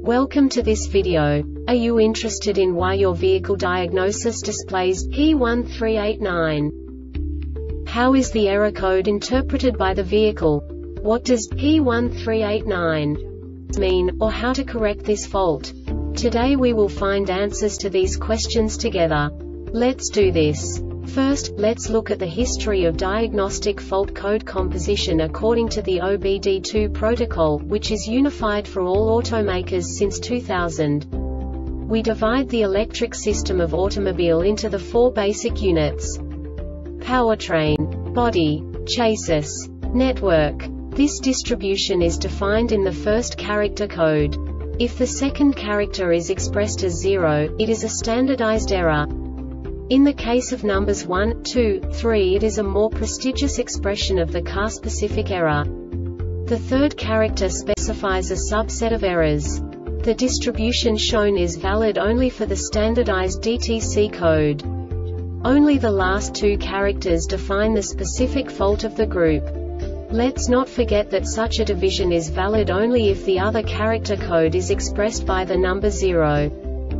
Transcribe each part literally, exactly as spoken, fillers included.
Welcome to this video. Are you interested in why your vehicle diagnosis displays P one three eight nine? How is the error code interpreted by the vehicle? What does P one three eight nine mean, or how to correct this fault? Today we will find answers to these questions together. Let's do this. First, let's look at the history of diagnostic fault code composition according to the O B D two protocol, which is unified for all automakers since two thousand. We divide the electric system of automobile into the four basic units: powertrain, body, chassis, network. This distribution is defined in the first character code. If the second character is expressed as zero, it is a standardized error. In the case of numbers one, two, three, it is a more prestigious expression of the car-specific error. The third character specifies a subset of errors. The distribution shown is valid only for the standardized D T C code. Only the last two characters define the specific fault of the group. Let's not forget that such a division is valid only if the other character code is expressed by the number zero.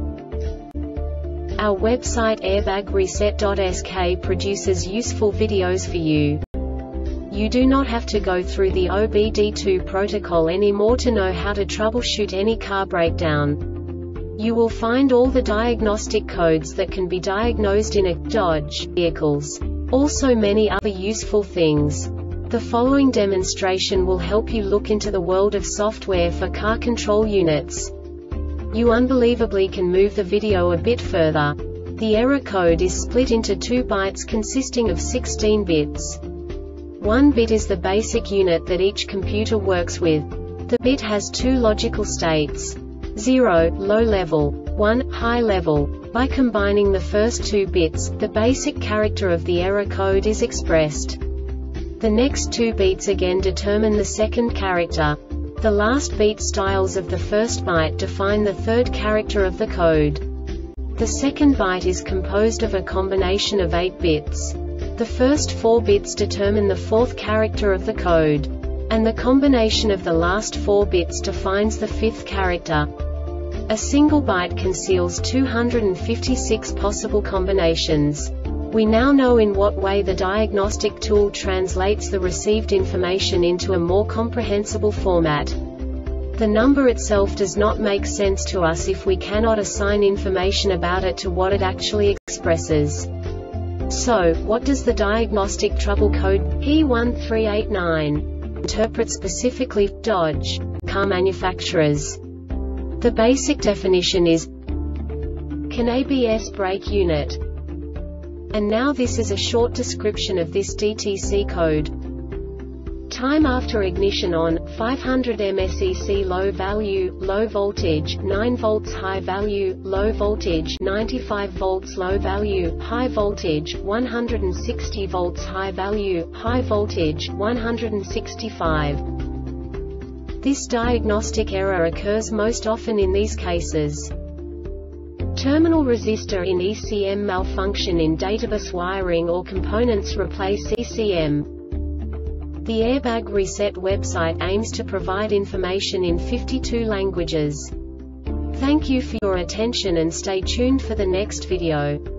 Our website airbag reset dot S K produces useful videos for you. You do not have to go through the O B D two protocol anymore to know how to troubleshoot any car breakdown. You will find all the diagnostic codes that can be diagnosed in a Dodge vehicles. Also many other useful things. The following demonstration will help you look into the world of software for car control units. You unbelievably can move the video a bit further. The error code is split into two bytes consisting of sixteen bits. One bit is the basic unit that each computer works with. The bit has two logical states: zero, low level, one, high level. By combining the first two bits, the basic character of the error code is expressed. The next two bits again determine the second character. The last beat styles of the first byte define the third character of the code. The second byte is composed of a combination of eight bits. The first four bits determine the fourth character of the code. And the combination of the last four bits defines the fifth character. A single byte conceals two hundred fifty-six possible combinations. We now know in what way the diagnostic tool translates the received information into a more comprehensible format. The number itself does not make sense to us if we cannot assign information about it to what it actually expresses. So, what does the diagnostic trouble code P one three eight nine interpret specifically for Dodge car manufacturers? The basic definition is CAN A B S brake unit. And now this is a short description of this D T C code. Time after ignition on, five hundred milliamperes low value, low voltage, nine volts high value, low voltage, ninety-five volts low value, high voltage, one hundred sixty volts high value, high voltage, one hundred sixty-five. This diagnostic error occurs most often in these cases: terminal resistor in E C M malfunction in databus wiring or components replace E C M. The Airbag Reset website aims to provide information in fifty-two languages. Thank you for your attention and stay tuned for the next video.